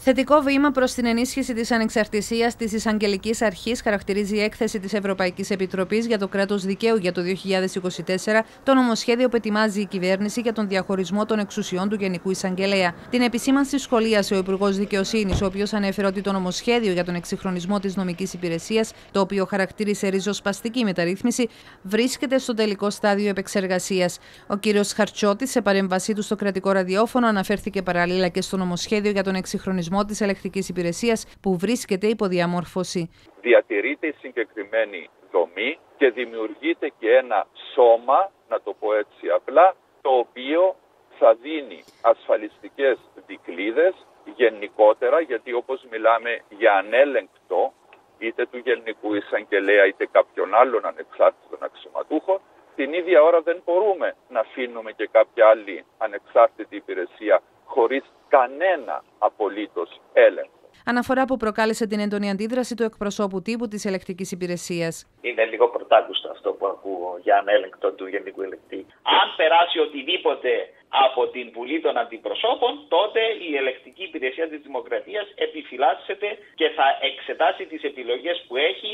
Θετικό βήμα προς την ενίσχυση της ανεξαρτησίας της Εισαγγελικής Αρχής χαρακτηρίζει η έκθεση της Ευρωπαϊκής Επιτροπής για το κράτος δικαίου για το 2024, το νομοσχέδιο που ετοιμάζει η κυβέρνηση για τον διαχωρισμό των εξουσιών του Γενικού Εισαγγελέα. Την επισήμανση σχολίασε ο Υπουργός Δικαιοσύνης, ο οποίος ανέφερε ότι το νομοσχέδιο για τον εξυγχρονισμό της νομικής υπηρεσίας, το οποίο χαρακτήρισε ριζοσπαστική μεταρρύθμιση, βρίσκεται στο τελικό στάδιο επεξεργασίας. Ο κ. Χαρτσότης, σε παρέμβασή του στο κρατικό ραδιόφωνο, αναφέρθηκε παράλληλα και στο νομοσχέδιο για τον εξυγχρονισμό της ελεκτικής υπηρεσίας που βρίσκεται υπό διαμόρφωση. Διατηρείται η συγκεκριμένη δομή και δημιουργείται και ένα σώμα, να το πω έτσι απλά, το οποίο θα δίνει ασφαλιστικές δικλείδες γενικότερα, γιατί όπως μιλάμε για ανέλεγκτο είτε του Γενικού Εισαγγελέα είτε κάποιον άλλον ανεξάρτητον αξιωματούχο, την ίδια ώρα δεν μπορούμε να αφήνουμε και κάποια άλλη ανεξάρτητη υπηρεσία χωρίς κανένα απολύτως έλεγχο. Αναφορά που προκάλεσε την έντονη αντίδραση του εκπροσώπου τύπου της ελεκτικής υπηρεσίας. Είναι λίγο πρωτάκουστο αυτό που ακούω για ανέλεγκτο του Γενικού Ελεκτή. Αν περάσει οτιδήποτε από την Βουλή των Αντιπροσώπων, τότε η ελεκτική υπηρεσία της Δημοκρατίας επιφυλάσσεται και θα εξετάσει τις επιλογές που έχει.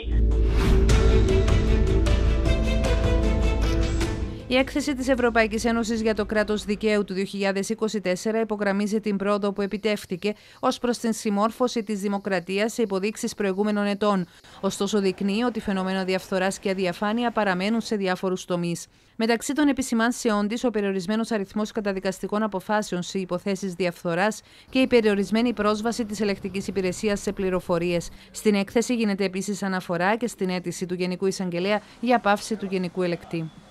Η έκθεση της Ευρωπαϊκής Ένωσης για το κράτος δικαίου του 2024 υπογραμμίζει την πρόοδο που επιτεύχθηκε ως προς την συμμόρφωση της δημοκρατίας σε υποδείξεις προηγούμενων ετών. Ωστόσο, δεικνύει ότι φαινόμενα διαφθοράς και αδιαφάνεια παραμένουν σε διάφορους τομείς. Μεταξύ των επισημάνσεών της, ο περιορισμένος αριθμός καταδικαστικών αποφάσεων σε υποθέσεις διαφθοράς και η περιορισμένη πρόσβαση της ελεκτικής υπηρεσίας σε πληροφορίες. Στην έκθεση γίνεται επίσης αναφορά και στην αίτηση του Γενικού Εισαγγελέα για πάυση του Γενικού Ελεκτή.